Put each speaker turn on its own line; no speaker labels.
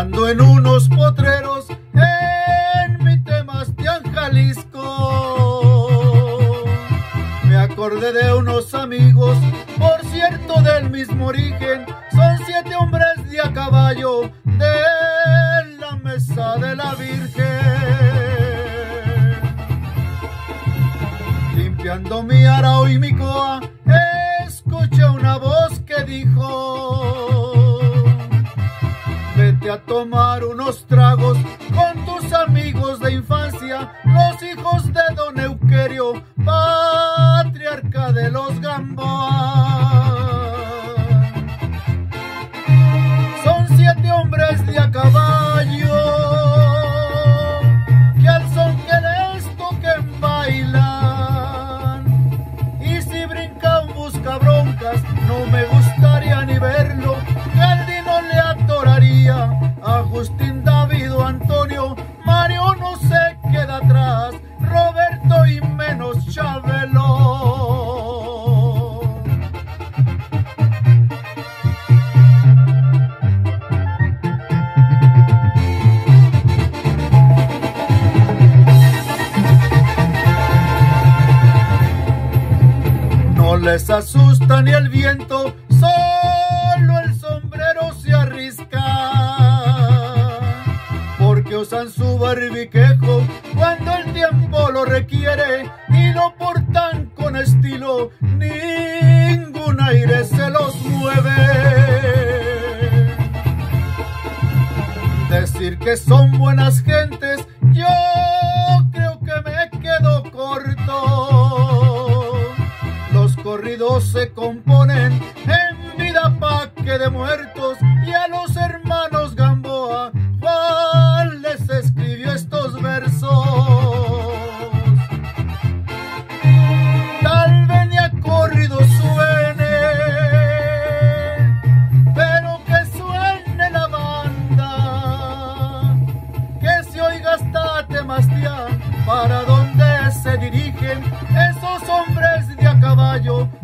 Ando en unos potreros en mi Temastián, Jalisco. Me acordé de unos amigos, por cierto del mismo origen. Son 7 hombres de a caballo de la mesa de la Virgen. Limpiando mi arao y mi coa, escuché una voz que dijo: vete a tomar unos tragos con tus amigos de infancia, los hijos de don Euquerio, patriarca de los Gamboa. Son 7 hombres de a caballo que al son que les toquen bailan, y si brinca un buscabroncas no me gustaría ni verlo, que al Dino le atoraría, Agustín, David o Antonio, Mario no se queda atrás, Roberto y menos Chabelo. No les asusta ni el viento, solo el sombrero se arrisca, porque usan su barbiquejo cuando el tiempo lo requiere y lo portan con estilo, ningún aire se los mueve. Decir que son buenas gentes, yo creo que me quedo corto. Los corridos se componen en vida pa' que de muertos, y a los hermanos Gamboa Juan les escribió estos versos. Tal vez ni a corrido suene, pero que suene la banda, que se oiga hasta Temastián, para donde se dirigen esos hombres de a caballo